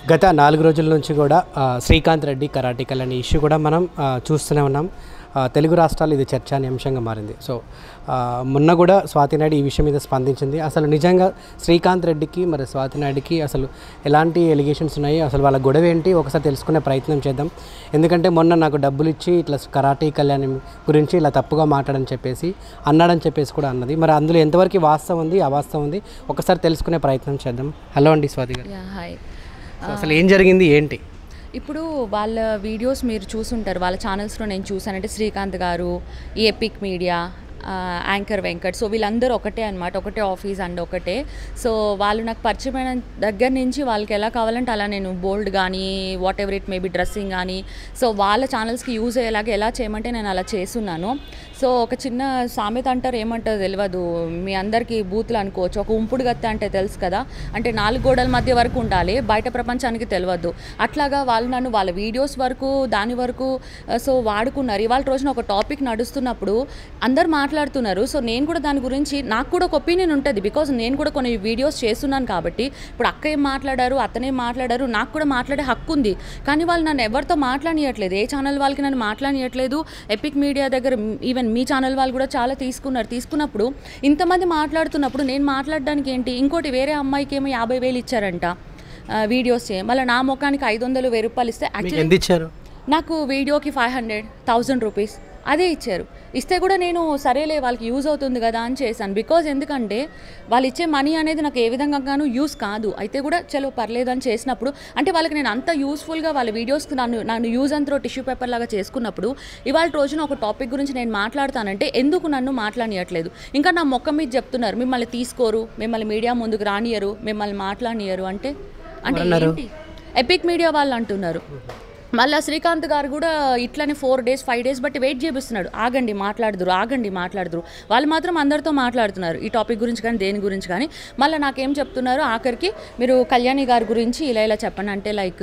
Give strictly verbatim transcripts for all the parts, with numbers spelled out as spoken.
గత నాలుగు రోజుల నుంచి కూడా శ్రీకాంత్ రెడ్డి కరాటికల్ అనే ఇష్యూ కూడా మనం చూస్తూనే ఉన్నాం. తెలుగు రాష్ట్రాలు ఇది చర్చానీయాంశంగా మారింది. సో మొన్న కూడా స్వాతి నాయుడు ఈ విషయం మీద స్పందించింది. అసలు నిజంగా శ్రీకాంత్ రెడ్డికి మరి స్వాతి నాయుడుకి అసలు ఎలాంటి ఎలిగేషన్స్ ఉన్నాయి, అసలు వాళ్ళ గొడవ ఏంటి ఒకసారి తెలుసుకునే ప్రయత్నం చేద్దాం. ఎందుకంటే మొన్న నాకు డబ్బులు ఇచ్చి ఇట్లా కరాటీ కళ్యాణం గురించి ఇలా తప్పుగా మాట్లాడని చెప్పేసి అన్నాడని చెప్పేసి కూడా అన్నది. మరి అందులో ఎంతవరకు వాస్తవం ఉంది అవాస్తవం ఉంది ఒకసారి తెలుసుకునే ప్రయత్నం చేద్దాం. హలో అండి స్వాతి గారు. హాయ్. అసలు ఏం జరిగింది ఏంటి? ఇప్పుడు వాళ్ళ వీడియోస్ మీరు చూసుంటారు, వాళ్ళ ఛానల్స్లో నేను చూసానంటే శ్రీకాంత్ గారు, ఈ Epic Media, anchor Venkat, so వీళ్ళందరూ ఒకటే అనమాట, ఒకటే ఆఫీస్ అండ్ ఒకటే. సో వాళ్ళు నాకు పరిచయమైన దగ్గర నుంచి వాళ్ళకి ఎలా కావాలంటే అలా నేను బోల్డ్ కానీ whatever it maybe dressing కానీ సో వాళ్ళ ఛానల్స్కి యూజ్ అయ్యేలాగా ఎలా చేయమంటే నేను అలా చేస్తున్నాను. సో ఒక చిన్న సామెత అంటారు, ఏమంటారు తెలియదు, మీ అందరికీ బూతులు అనుకోవచ్చు. ఒక ఉంపుడు గత్తె అంటే తెలుసు కదా, అంటే నాలుగు గోడల మధ్య వరకు ఉండాలి, బయట ప్రపంచానికి తెలియదు. అట్లాగా వాళ్ళు నన్ను వాళ్ళ వీడియోస్ వరకు దాని వరకు సో వాడుకున్నారు. ఇవాళ రోజున ఒక టాపిక్ నడుస్తున్నప్పుడు అందరు మాట్లాడుతున్నారు. సో నేను కూడా దాని గురించి నాకు కూడా ఒక ఒపీనియన్ ఉంటుంది, బికాజ్ నేను కూడా కొన్ని వీడియోస్ చేస్తున్నాను కాబట్టి. ఇప్పుడు అక్క ఏం మాట్లాడారు, అతనే మాట్లాడారు, నాకు కూడా మాట్లాడే హక్కు ఉంది. కానీ వాళ్ళు నన్ను ఎవరితో మాట్లాడియట్లేదు, ఏ ఛానల్ వాళ్ళకి నన్ను మాట్లాడియట్లేదు. ఎపిక్ మీడియా దగ్గర ఈవెన్ మీ ఛానల్ వాళ్ళు కూడా చాలా తీసుకున్నారు. తీసుకున్నప్పుడు ఇంతమంది మాట్లాడుతున్నప్పుడు నేను మాట్లాడడానికి ఏంటి? ఇంకోటి వేరే అమ్మాయికి ఏమో యాభై వేలు ఇచ్చారంట వీడియోస్ చే, మళ్ళీ నా ముఖానికి ఐదు వందలు వెయ్యి రూపాయలు ఇస్తే ఎంత ఇచ్చారు? నాకు వీడియోకి ఫైవ్ హండ్రెడ్ థౌజండ్ రూపీస్ అదే ఇచ్చారు. ఇస్తే కూడా నేను సరేలే వాళ్ళకి యూజ్ అవుతుంది కదా అని చేశాను. బికాజ్ ఎందుకంటే వాళ్ళు ఇచ్చే మనీ అనేది నాకు ఏ విధంగానూ యూజ్ కాదు, అయితే కూడా చలో పర్లేదు అని చేసినప్పుడు, అంటే వాళ్ళకి నేను అంత యూస్ఫుల్గా వాళ్ళ వీడియోస్కి నన్ను నన్ను యూజ్ అంతా టిష్యూ పేపర్ లాగా చేసుకున్నప్పుడు ఇవాళ రోజున ఒక టాపిక్ గురించి నేను మాట్లాడతానంటే ఎందుకు నన్ను మాట్లాడనియట్లేదు? ఇంకా నా మొక్క మీద చెప్తున్నారు మిమ్మల్ని తీసుకోరు, మిమ్మల్ని మీడియా ముందుకు రానియరు, మిమ్మల్ని మాట్లాడనియరు అంటే అంటే ఏంటి? ఎపిక్ మీడియా వాళ్ళు అంటున్నారు. మళ్ళీ శ్రీకాంత్ గారు కూడా ఇట్లనే ఫోర్ డేస్ ఫైవ్ డేస్ బట్టి వెయిట్ చేపిస్తున్నాడు, ఆగండి మాట్లాడుదురు ఆగండి మాట్లాడుదురు. వాళ్ళు మాత్రం అందరితో మాట్లాడుతున్నారు ఈ టాపిక్ గురించి కానీ దేని గురించి కానీ. మళ్ళీ నాకేం చెప్తున్నారు ఆఖరికి, మీరు కళ్యాణి గారి గురించి ఇలా ఇలా చెప్పండి అంటే లైక్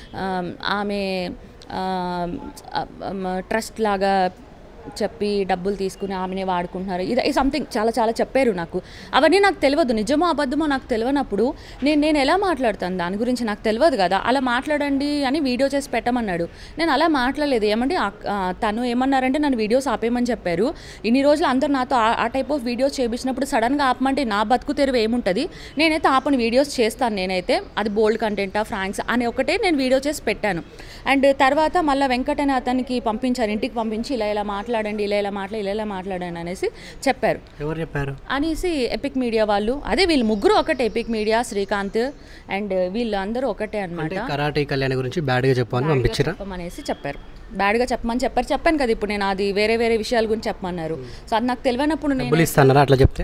ఆమె ట్రస్ట్ లాగా చెప్పి డబ్బులు తీసుకుని ఆమెనే వాడుకుంటున్నారు, ఇది సంథింగ్ చాలా చాలా చెప్పారు నాకు. అవన్నీ నాకు తెలియదు, నిజమో అబద్ధమో నాకు తెలియనప్పుడు నేను నేను ఎలా మాట్లాడతాను దాని గురించి? నాకు తెలియదు కదా. అలా మాట్లాడండి అని వీడియో చేసి పెట్టమన్నాడు, నేను అలా మాట్లాడలేదు. ఏమంటే తను ఏమన్నారంటే నన్ను వీడియోస్ ఆపేయమని చెప్పారు. ఇన్ని రోజులు అందరు నాతో ఆ టైప్ ఆఫ్ వీడియోస్ చేయించినప్పుడు సడన్గా ఆపమంటే నా బతుకు తెరువు ఏముంటుంది? నేనైతే ఆపని వీడియోస్ చేస్తాను, నేనైతే అది బోల్డ్ కంటెంటా ఫ్రాంక్స్ అని ఒకటే నేను వీడియో చేసి పెట్టాను. అండ్ తర్వాత మళ్ళీ వెంకట్ అనే అతనికి పంపించారు, ఇంటికి పంపించి ఇలా ఇలా మాట్లాడండి ఇలా ఇలా మాట్లా ఇలా ఇలా మాట్లాడండి అనేసి చెప్పారు. ఎవరు చెప్పారు అనేసి ఎపిక్ మీడియా వాళ్ళు, అదే వీళ్ళు ముగ్గురు ఒకటే, ఎపిక్ మీడియా, శ్రీకాంత్ అండ్ వీళ్ళు అందరూ ఒకటే అనమాట. కరాటే కళ్యాణ్ గురించి బ్యాడ్గా చెప్పమని పంపించారు చెప్పమనేసి చెప్పారు, బ్యాడ్గా చెప్పమని చెప్పారు. చెప్పాను కదా ఇప్పుడు నేను, అది వేరే వేరే విషయాల గురించి చెప్పమన్నారు. సో అది నాకు తెలియనప్పుడు నేను ఇస్తాను అట్లా చెప్తే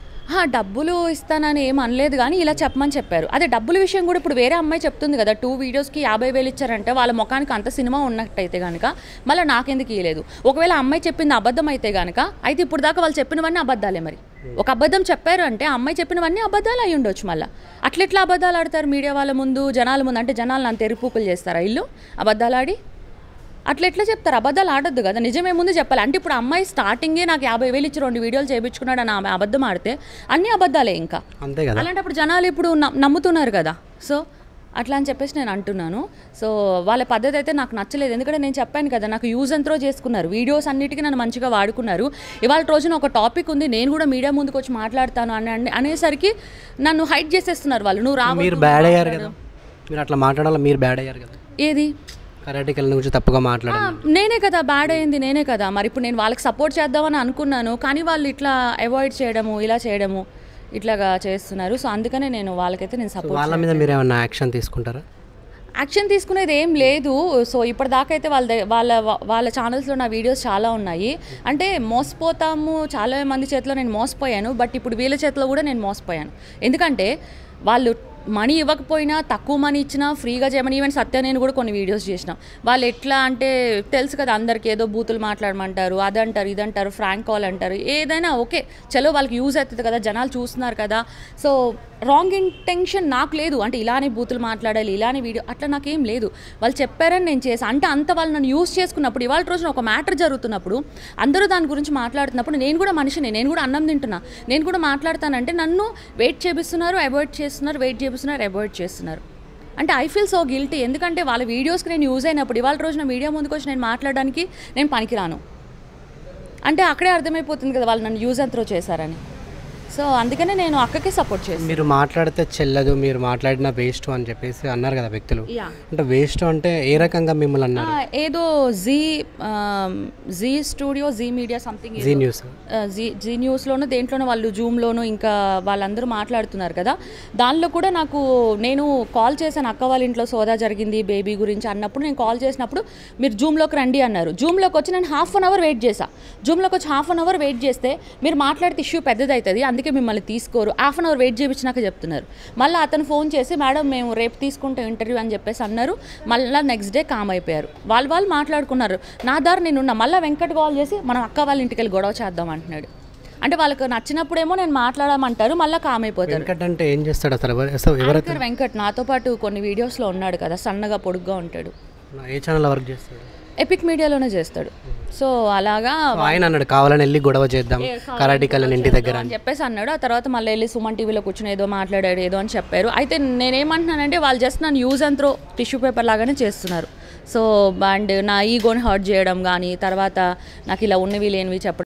డబ్బులు ఇస్తానని ఏం అనలేదు కానీ ఇలా చెప్పమని చెప్పారు. అదే డబ్బుల విషయం కూడా ఇప్పుడు వేరే అమ్మాయి చెప్తుంది కదా, టూ వీడియోస్కి యాభై వేలు ఇచ్చారంటే వాళ్ళ ముఖానికి అంత సినిమా ఉన్నట్టయితే కనుక మళ్ళీ నాకెందుకు ఇవ్వలేదు? ఒకవేళ అమ్మాయి చెప్పింది అబద్ధం అయితే కనుక అయితే ఇప్పుడు దాకా వాళ్ళు చెప్పినవన్నీ అబద్ధాలే. మరి ఒక అబద్ధం చెప్పారు అంటే అమ్మాయి చెప్పినవన్నీ అబద్ధాలు అయి ఉండొచ్చు. మళ్ళీ అట్లెట్లా అబద్ధాలు ఆడతారు మీడియా వాళ్ళ ముందు, జనాల ముందు? అంటే జనాలు అంత ఎరుపుకులు చేస్తారా ఇల్లు అబద్ధాలు ఆడి? అట్లా ఎట్లా చెప్తారు? అబద్ధాలు ఆడొద్దు కదా, నిజమే ముందు చెప్పాలి. అంటే ఇప్పుడు అమ్మాయి స్టార్టింగే నాకు యాభై వేలు ఇచ్చి రెండు వీడియోలు చేయించుకున్నాడు అని ఆమె అబద్ధం ఆడితే అన్నీ అబద్ధాలే ఇంకా. అంతే కదా, అలాంటప్పుడు జనాలు ఇప్పుడు నమ్ముతున్నారు కదా. సో అట్లా అని చెప్పేసి నేను అంటున్నాను. సో వాళ్ళ పద్ధతి అయితే నాకు నచ్చలేదు, ఎందుకంటే నేను చెప్పాను కదా నాకు యూజ్ అండ్ త్రో చేసుకున్నారు, వీడియోస్ అన్నిటికీ నన్ను మంచిగా వాడుకున్నారు. ఇవాళ రోజున ఒక టాపిక్ ఉంది, నేను కూడా మీడియా ముందుకు వచ్చి మాట్లాడతాను అని అనేసరికి నన్ను హైట్ చేసేస్తున్నారు వాళ్ళు. నువ్వు రా, మీరు బ్యాడ్ అయ్యారు కదా, మీరు అట్లా మాట్లాడాలి, మీరు బ్యాడ్ అయ్యారు కదా. ఏది కరాటికల్ గురించి తప్పుగా మాట్లాడాలి, నేనే కదా బ్యాడ్ అయింది, నేనే కదా. మరి ఇప్పుడు నేను వాళ్ళకి సపోర్ట్ చేద్దామని అనుకున్నాను, కానీ వాళ్ళు ఇట్లా అవాయిడ్ చేయడము ఇలా చేయడము ఇట్లాగా చేస్తున్నారు. సో అందుకనే నేను వాళ్ళకైతే నేను సపోర్ట్. వాళ్ళ మీద మీరు ఏమైనా యాక్షన్ తీసుకుంటారా? యాక్షన్ తీసుకునేది ఏం లేదు. సో ఇప్పటిదాకా అయితే వాళ్ళ వాళ్ళ వాళ్ళ ఛానల్స్లో నా వీడియోస్ చాలా ఉన్నాయి. అంటే మోసపోతాము, చాలా మంది చేతిలో నేను మోసపోయాను, బట్ ఇప్పుడు వీళ్ళ చేతిలో కూడా నేను మోసపోయాను. ఎందుకంటే వాళ్ళు మనీ ఇవ్వకపోయినా, తక్కువ మనీ ఇచ్చినా ఫ్రీగా చేయమని, ఈవెన్ సత్య నేను కూడా కొన్ని వీడియోస్ చేసినాం. వాళ్ళు ఎట్లా అంటే తెలుసు కదా అందరికి, ఏదో బూతులు మాట్లాడమంటారు, అదంటారు ఇదంటారు, ఫ్రాంక్ కాల్ అంటారు, ఏదైనా ఓకే చలో వాళ్ళకి యూజ్ అవుతుంది కదా, జనాలు చూస్తున్నారు కదా. సో రాంగ్ ఇంటెన్షన్ నాకు లేదు, అంటే ఇలానే బూతులు మాట్లాడాలి ఇలానే వీడియో అట్లా నాకేం లేదు. వాళ్ళు చెప్పారని నేను చేశాను. అంటే అంత వాళ్ళు నన్ను యూజ్ చేసుకున్నప్పుడు ఇవాళ రోజున ఒక మ్యాటర్ జరుగుతున్నప్పుడు అందరూ దాని గురించి మాట్లాడుతున్నప్పుడు నేను కూడా మనిషిని, నేను కూడా అన్నం తింటున్నా, నేను కూడా మాట్లాడతానంటే నన్ను వెయిట్ చేపిస్తున్నారు, అవాయిడ్ చేస్తున్నారు, వెయిట్ చేపిస్తున్నారు, అవాయిడ్ చేస్తున్నారు. అంటే ఐ ఫీల్ సో గిల్టీ. ఎందుకంటే వాళ్ళ వీడియోస్కి నేను యూజ్ అయినప్పుడు ఇవాళ రోజున మీడియా ముందుకు వచ్చి నేను మాట్లాడడానికి నేను పనికిరాను అంటే అక్కడే అర్థమైపోతుంది కదా వాళ్ళు నన్ను యూజ్ అండ్ త్రో చేశారని. సో అందుకనే నేను అక్కకే సపోర్ట్ చేస్తాను. మీరు మాట్లాడితే చెల్లదు, మీరు మాట్లాడిన వేస్ట్ అని చెప్పేసి అన్నారు కదా వ్యక్తులు. అంటే వేస్ట్ అంటే ఏ రకంగా మిమ్మల్ని అన్నారు? ఏదో Zee Zee studio Zee media something Zee news Zee Zee న్యూస్లోనూ దేంట్లోనూ వాళ్ళు జూమ్లోనూ ఇంకా వాళ్ళందరూ మాట్లాడుతున్నారు కదా. దానిలో కూడా నాకు నేను కాల్ చేశాను, అక్క వాళ్ళ ఇంట్లో సోదా జరిగింది బేబీ గురించి అన్నప్పుడు నేను కాల్ చేసినప్పుడు మీరు జూమ్లోకి రండి అన్నారు. జూమ్లోకి వచ్చి నేను హాఫ్ అన్ అవర్ వెయిట్ చేశాను. జూమ్లోకి వచ్చి హాఫ్ అన్ అవర్ వెయిట్ చేస్తే మీరు మాట్లాడితే ఇష్యూ పెద్దదవుతుంది అందుకే మిమ్మల్ని తీసుకోరు, హాఫ్ అన్ అవర్ వెయిట్ చేయించినాక చెప్తున్నారు. మళ్ళీ అతను ఫోన్ చేసి మేడం మేము రేపు తీసుకుంటాం ఇంటర్వ్యూ అని చెప్పేసి అన్నారు. మళ్ళీ నెక్స్ట్ డే కామ్ అయిపోయారు. వాళ్ళు వాళ్ళు మాట్లాడుకున్నారు. నా దారి నేనున్నా. మళ్ళీ వెంకట్ కాల్ చేసి మనం అక్క వాళ్ళ ఇంటికి వెళ్ళి గొడవ చేద్దాం అంటున్నాడు. అంటే వాళ్ళకి నచ్చినప్పుడేమో నేను మాట్లాడమంటారు, మళ్ళీ కామ్ అయిపోతారు. వెంకట్ అంటే ఏం చేస్తాడు అసలు? యాంకర్ వెంకట్ నాతో పాటు కొన్ని వీడియోస్లో ఉన్నాడు కదా, సన్నగా పొడుగ్గా ఉంటాడు. ఏ ఛానల్ వర్క్ చేస్తాడు? ఎపిక్ మీడియాలోనే చేస్తాడు. సో అలాగా ఆయన అన్నాడు కావాలని వెళ్ళి గొడవ చేద్దాం కరాటి కళ్యాణ్ ఇంటి దగ్గర అని చెప్పేసి అన్నాడు. ఆ తర్వాత మళ్ళీ వెళ్ళి సుమన్ టీవీలో కూర్చొని ఏదో మాట్లాడాడు ఏదో అని చెప్పారు. అయితే నేనేమంటున్నానంటే వాళ్ళు జస్ట్ నన్ను use and throw tissue paper లాగానే చేస్తున్నారు. సో అండ్ నా ఈగోని హర్ట్ చేయడం కానీ తర్వాత నాకు ఇలా ఉన్నవి లేనివి చెప్పడం